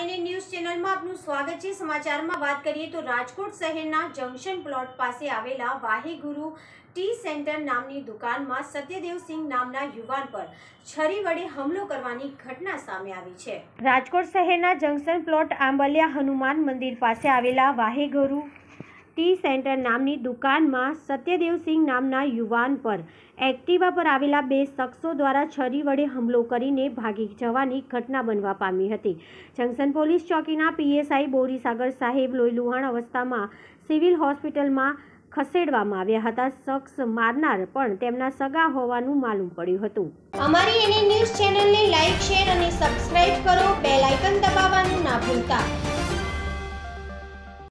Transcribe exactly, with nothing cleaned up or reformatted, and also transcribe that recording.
NA news channel में आपનું સ્વાગત છે। સમાચારમાં વાત કરીએ તો રાજકોટ શહેરના જંકશન પ્લોટ પાસે આવેલા વાહેગુરુ ટી સેન્ટર નામની દુકાનમાં સત્યદેવસિંહ નામના યુવાન પર છરી વડે હુમલો કરવાની ઘટના સામે આવી છે। રાજકોટ શહેરના જંકશન પ્લોટ આંબલિયા હનુમાન મંદિર પાસે આવેલા વાહેગુરુ ટી સેન્ટર નામની દુકાનમાં સત્યદેવસિંહ નામના યુવાન પર એક્ટિવા પર આવેલા બે શખ્સો દ્વારા છરી વડે હુમલો કરીને ભાગી જવાની ઘટના બનવા પામી હતી। જંકશન પોલીસ ચોકીના પીએસઆઈ બોરીસાગર સાહેબ લોહીલુહાણ અવસ્થામાં સિવિલ હોસ્પિટલમાં ખસેડવામાં આવ્યા હતા। શખ્સ મારનાર પણ તેમના સગા હોવાનું માલુમ પડ્યું હતું। અમારી એનએ ન્યૂઝ ચેનલને લાઈક, શેર અને સબસ્ક્રાઇબ કરો। બેલ આઇકન દબાવવાનું ના ભૂલતા।